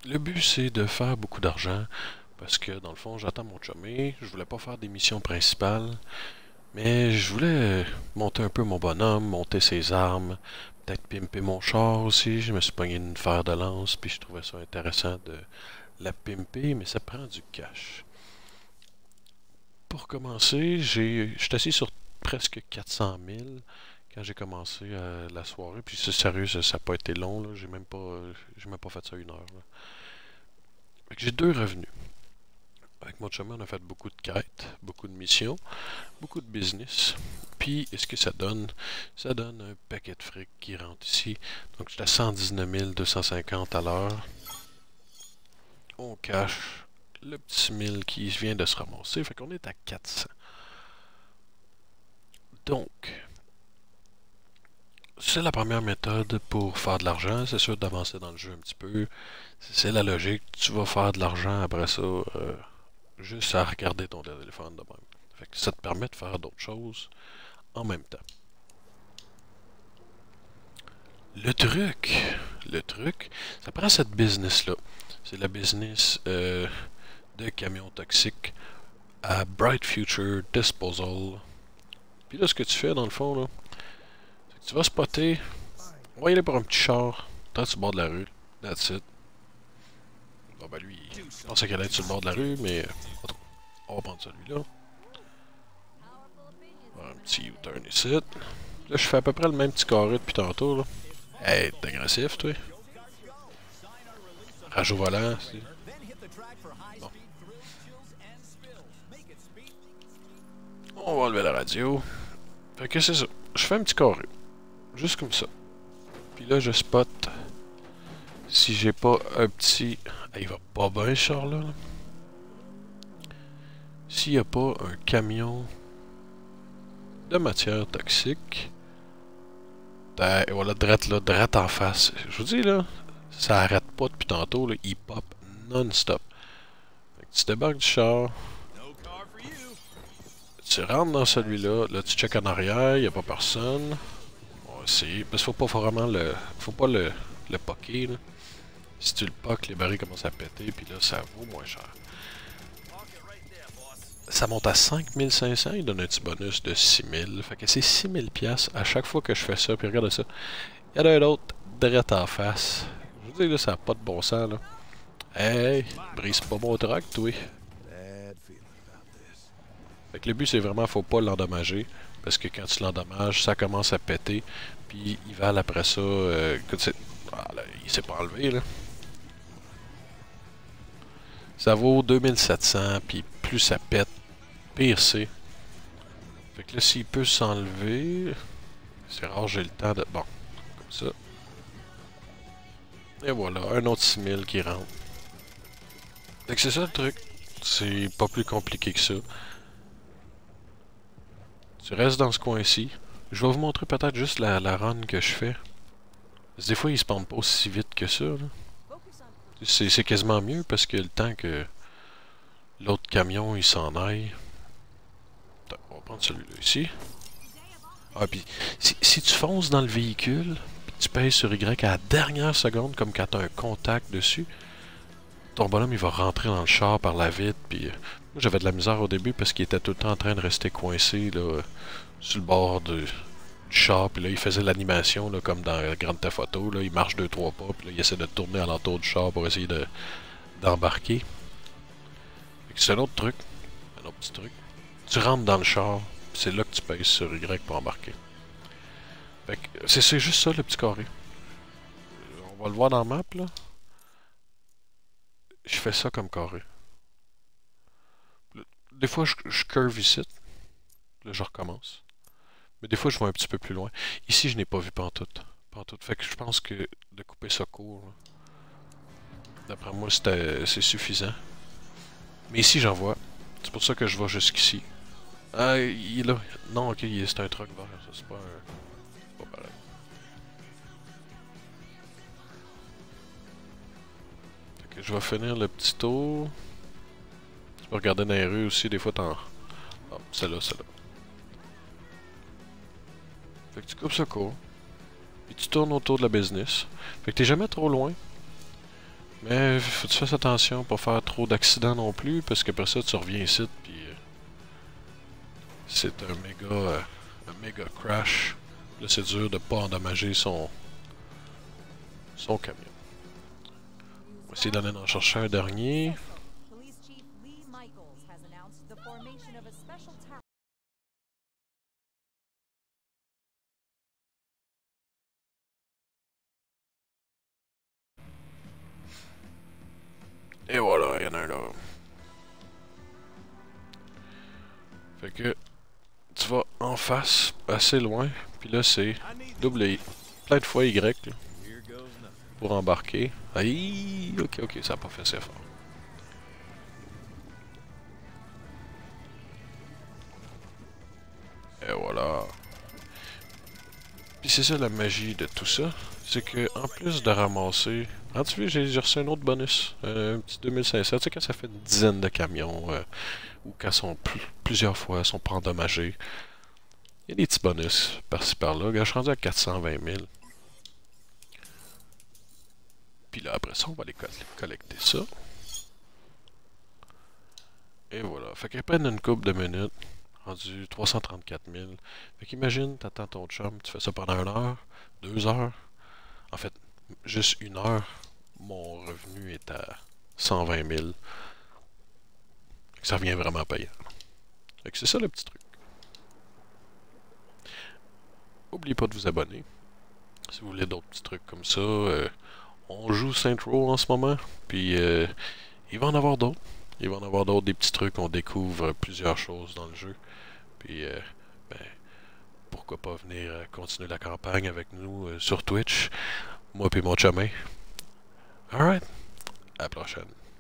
Le but, c'est de faire beaucoup d'argent. Parce que, dans le fond, j'attends mon chumé. Je voulais pas faire des missions principales. Mais je voulais monter un peu mon bonhomme, monter ses armes. Peut-être pimper mon char aussi. Je me suis pogné une fer de lance. Puis je trouvais ça intéressant de la pimper. Mais ça prend du cash. Pour commencer, je suis assis sur presque 400 000 quand j'ai commencé la soirée. Puis c'est sérieux, ça n'a pas été long. Là. J'ai même pas fait ça une heure. Là. Fait que j'ai deux revenus. Avec mon chum, on a fait beaucoup de quêtes, beaucoup de missions, beaucoup de business. Puis, est-ce que ça donne? Ça donne un paquet de fric qui rentre ici. Donc, j'étais à 119 250 à l'heure. On cache le petit 1000 qui vient de se ramasser. Fait qu'on est à 400. Donc, c'est la première méthode pour faire de l'argent. C'est sûr d'avancer dans le jeu un petit peu. C'est la logique. Tu vas faire de l'argent après ça, juste à regarder ton téléphone de même. Fait que ça te permet de faire d'autres choses en même temps. Le truc, le truc, ça prend cette business-là. C'est la business de camions toxiques à Bright Future Disposal. Puis là, ce que tu fais dans le fond, là, c'est que tu vas spotter, on va y aller pour un petit char, dans le bord de la rue. That's it. Bon, ben lui, il pensait qu'elle allait être sur le bord de la rue, mais on va prendre celui-là. Un petit U-turn ici. Là, je fais à peu près le même petit carré depuis tantôt. Là. Hey, t'es agressif, toi. Rage au volant. Bon. On va enlever la radio. Fait que c'est ça. Je fais un petit carré. Juste comme ça. Puis là, je spot. Si j'ai pas un petit... Ah, il va pas bien, ce char-là. S'il y a pas un camion de matière toxique. Et voilà, drette là, drette en face. Je vous dis là, ça arrête pas depuis tantôt. Là, il pop non-stop. Fait que tu débarques du char. Tu rentres dans celui-là, là tu check en arrière, il n'y a pas personne. On va essayer. Parce qu'il faut pas vraiment le. Faut pas le poker. Là. Si tu le poques, les barils commencent à péter, puis là ça vaut moins cher. Ça monte à 5500, il donne un petit bonus de 6000. Fait que c'est 6000 pièces à chaque fois que je fais ça. Puis regarde ça. Il y en a un autre direct en face. Je vous dis là, ça n'a pas de bon sens là. Hey, brise pas mon truck, toi. Fait que le but, c'est vraiment, faut pas l'endommager. Parce que quand tu l'endommages, ça commence à péter. Puis il va après ça. Écoute, ah, là, il s'est pas enlevé, là. Ça vaut 2700. Puis plus ça pète, pire c'est. Fait que là, s'il peut s'enlever. C'est rare, j'ai le temps de. Bon, comme ça. Et voilà, un autre 6000 qui rentre. Fait que c'est ça le truc. C'est pas plus compliqué que ça. Tu restes dans ce coin-ci. Je vais vous montrer peut-être juste la run que je fais. Parce que des fois, ils se pendent pas aussi vite que ça. C'est quasiment mieux parce que le temps que l'autre camion il s'en aille. Attends, on va prendre celui-là ici. Ah, puis si tu fonces dans le véhicule, puis tu pèses sur Y à la dernière seconde, comme quand tu as un contact dessus, ton bonhomme il va rentrer dans le char par la vitre. Puis moi j'avais de la misère au début parce qu'il était tout le temps en train de rester coincé là, sur le bord du char. Puis là il faisait l'animation là, comme dans Grand Theft Auto. Là, il marche deux trois pas, puis là il essaie de tourner alentour du char pour essayer d'embarquer. C'est un autre truc, un autre petit truc. Tu rentres dans le char, c'est là que tu pèses sur Y pour embarquer. Fait que c'est juste ça le petit carré. On va le voir dans la map là. Je fais ça comme carré. Des fois je curve ici, là je recommence. Mais des fois je vais un petit peu plus loin. Ici je n'ai pas vu pantoute. Pantoute. Fait que je pense que de couper ça court, d'après moi c'est suffisant. Mais ici j'en vois. C'est pour ça que je vais jusqu'ici. Ah, il est là. Non, ok, c'est un truck vert. Ça, c'est pas un. Pas pareil. Fait que je vais finir le petit tour. Tu peux regarder dans les rues aussi, des fois t'en. Ah, celle-là, celle-là. Fait que tu coupes ça court. Puis tu tournes autour de la business. Fait que t'es jamais trop loin. Mais faut que tu fasses attention pour faire trop d'accidents non plus, parce qu'après ça, tu reviens ici, puis c'est un méga crash. Là, c'est dur de pas endommager son camion. On va essayer d'aller en chercher un dernier. Et voilà, il y en a un là. Fait que tu vas en face, assez loin, puis là c'est double I. Plein de fois Y là, pour embarquer. Aïe, ok, ça a pas fait assez fort. Et voilà. Puis c'est ça la magie de tout ça, c'est que en plus de ramasser... Ah tu vois, j'ai reçu un autre bonus, un petit 2500, tu sais quand ça fait une dizaine de camions, ou quand sont plusieurs fois, sont pas endommagés. Il y a des petits bonus par-ci par-là, je suis rendu à 420 000. Puis là après ça, on va aller collecter ça. Et voilà, fait qu'après une couple de minutes, rendu 334 000. Fait qu'imagine, t'attends ton chum, tu fais ça pendant 1 heure, 2 heures. En fait, juste 1 heure, mon revenu est à 120 000. Ça revient vraiment payant. Fait que c'est ça le petit truc. N'oubliez pas de vous abonner. Si vous voulez d'autres petits trucs comme ça, on joue Saint Row en ce moment. Puis il va en avoir d'autres. Il va en avoir d'autres, des petits trucs. On découvre plusieurs choses dans le jeu. Puis ben, pourquoi pas venir continuer la campagne avec nous sur Twitch. Moi et mon chemin. Alright. À la prochaine.